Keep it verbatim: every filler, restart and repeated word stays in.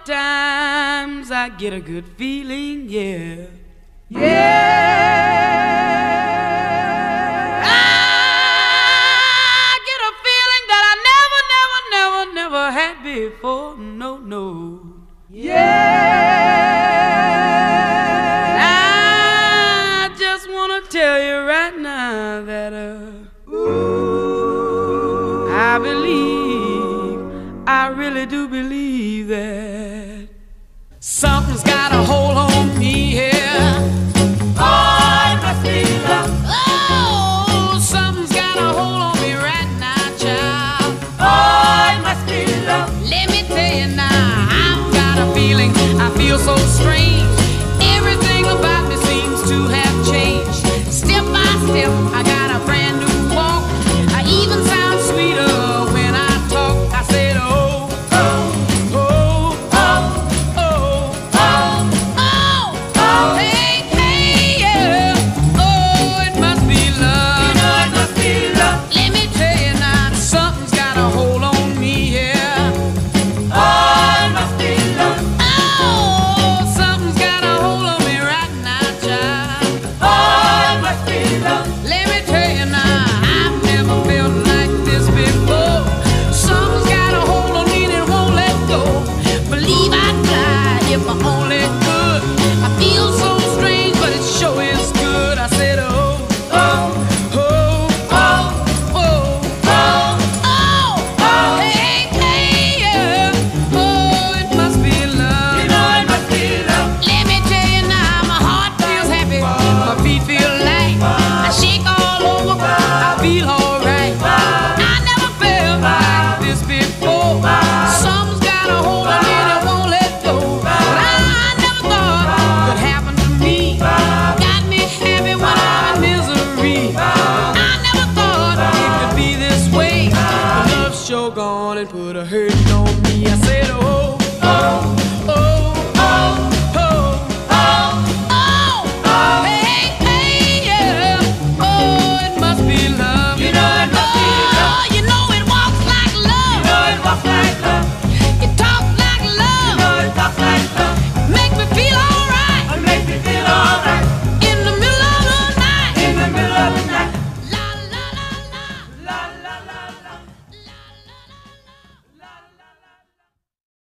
Sometimes I get a good feeling, yeah. Yeah. I get a feeling that I never, never, never, never had before. No, no. Yeah. I just want to tell you right now that uh, Ooh. I believe, I really do believe that something's got a hold on